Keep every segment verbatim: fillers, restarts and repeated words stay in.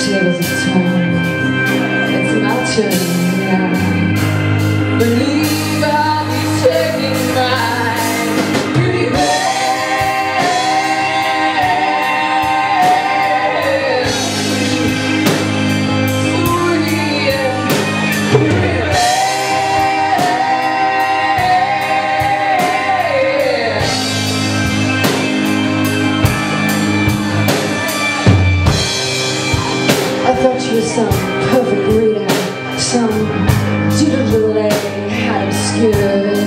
tables have turned. It's my turn now. Believe I'll be taking mine. Revenge, sweet I thought you were some perfect reader, some doodle-delay had obscured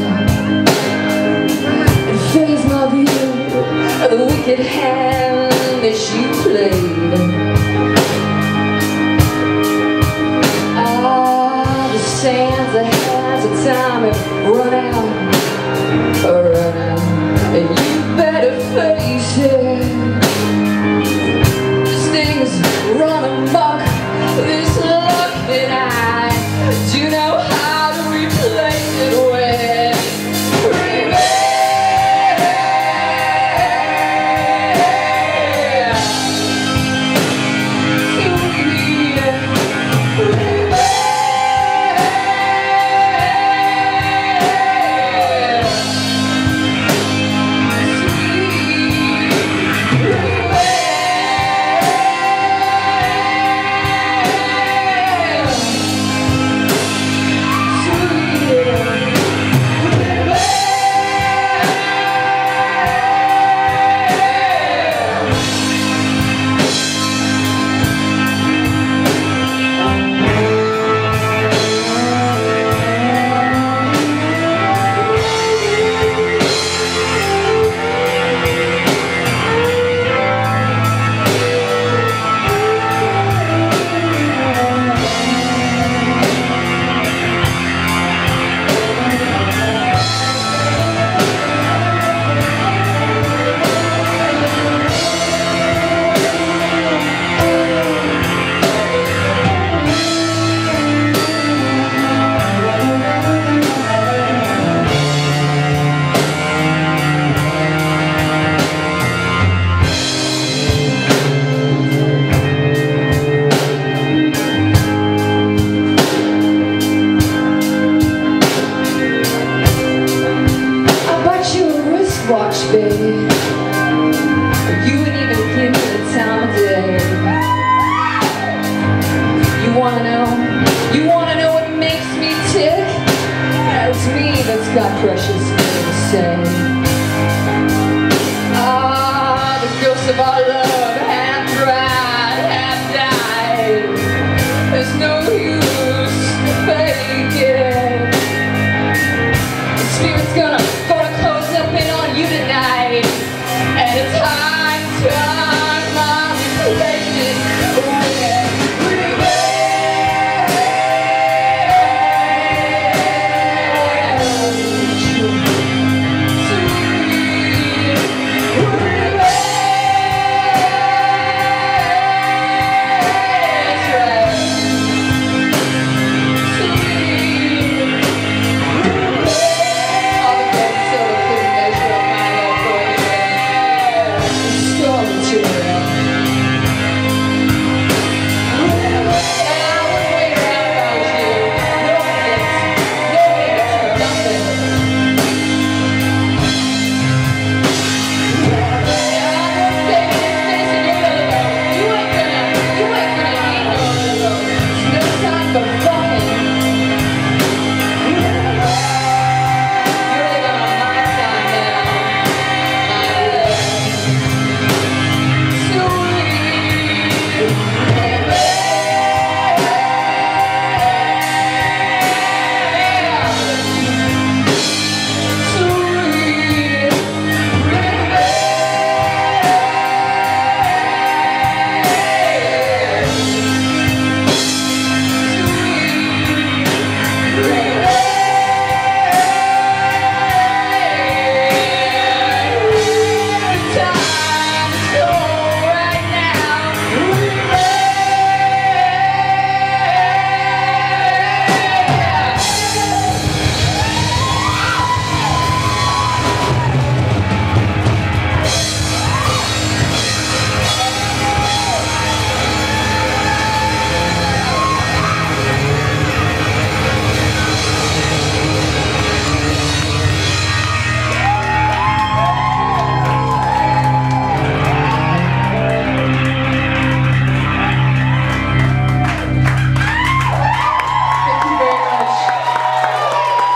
and phased my view of the wicked hand that she played. Ah, the sands that has a time have run out, run out, and you better face it. Run amok, this luck that I do know how to replace it with revenge. Sweet revenge. Sweet revenge. Watch, baby. You wouldn't even give me the time of day. You wanna know? You wanna know what makes me tick? It's me that's got crushes